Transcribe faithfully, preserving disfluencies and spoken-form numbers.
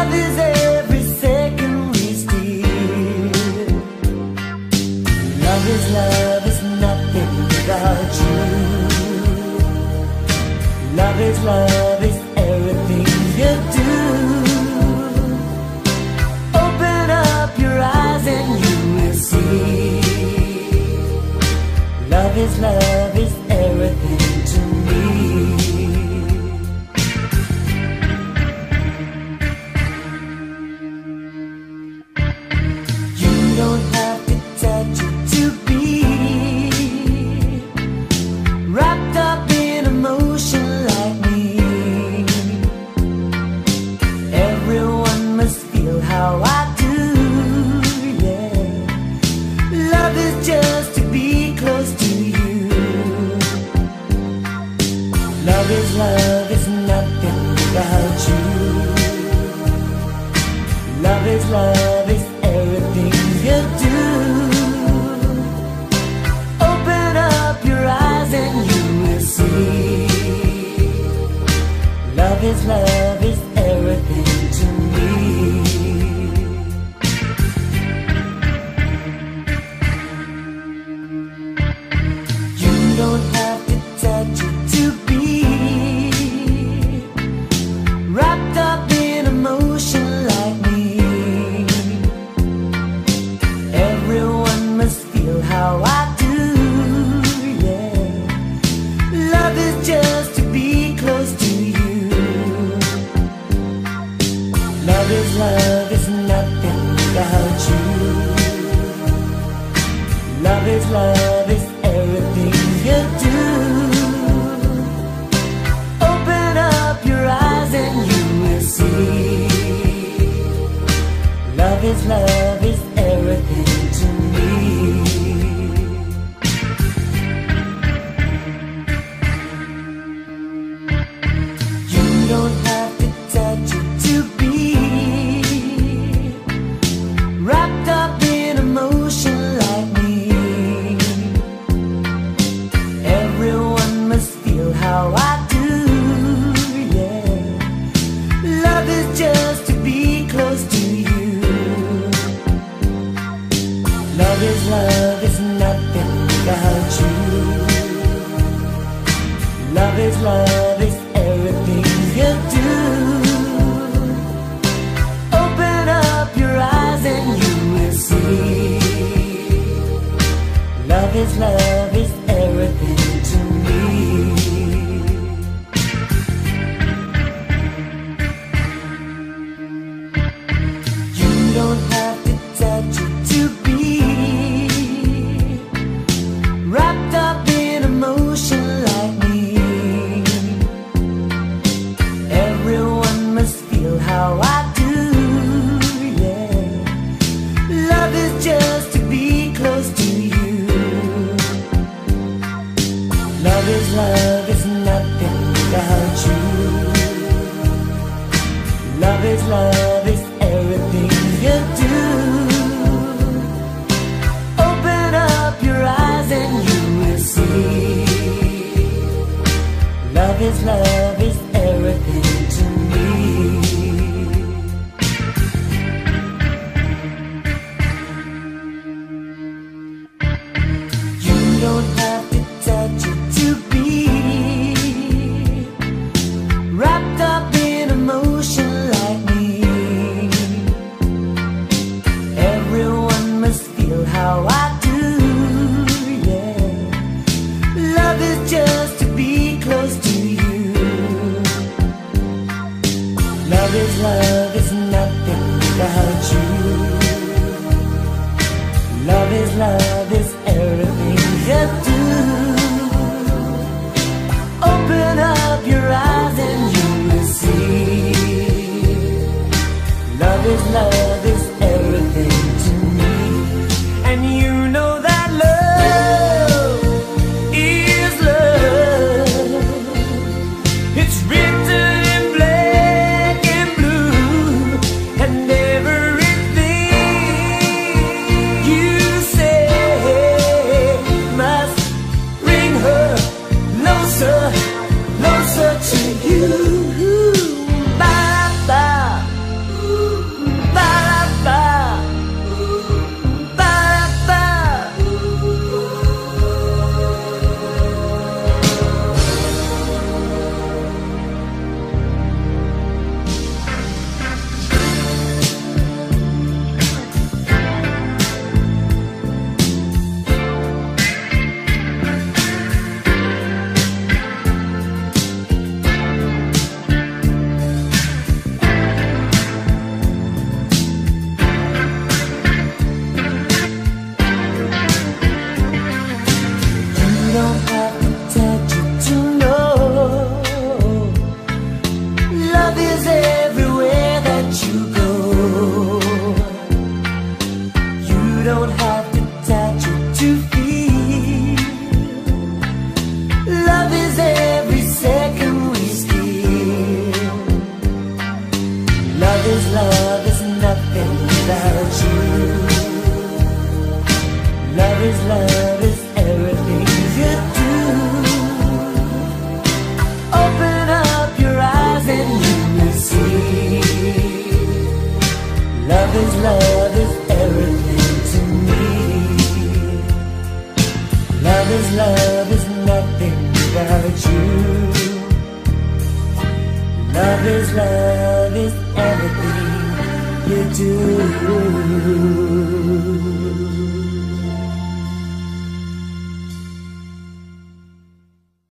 Love is every second we steal. Love is love is nothing without you. Love is love is everything you do. Open up your eyes and you will see. Love is love is everything to me. You don't have to touch it to be wrapped up in emotion like me. Everyone must feel how I do, yeah. Love is just to be close to you. Love is love is nothing without you. Love is love is everything you do. Open up your eyes and you will see. Love is love is everything to me. You don't have to touch it to be wrapped up in emotion like me. Everyone must feel how I do, yeah. Love is just to be close to you. Love is love is nothing without you. Love is love is everything you do. Open up your eyes and you will see. Love is love is everything to me. You don't have to touch it to be wrapped up in emotion like me. Everyone must feel how I do, yeah. Love is just to be close to you. Love is love is nothing without you. Love is love is everything you do. Open up your eyes and you will see. Love is love is everything to me. You don't have to touch it to be wrapped up in emotion like me. Everyone must feel how I do, yeah. Love is just to be close to you. Love is love is nothing without you. Love is love is everything you do. Open up your eyes and you will see. Love is love is everything to me. You don't have to touch it to be wrapped up in emotion like me. Everyone must feel how I do, yeah. Love is just to be close to you. Love is love is nothing without you. Love is love is everything you do. Open up your eyes and you will see. Love is love is everything to me. And you know that love is love. It's written in black and blue. And everything you say is love is nothing without you. Love is love is everything you do. Open up your eyes and you will see. Love is love is everything to me. Love is love is nothing without you. Love is love is everything you do.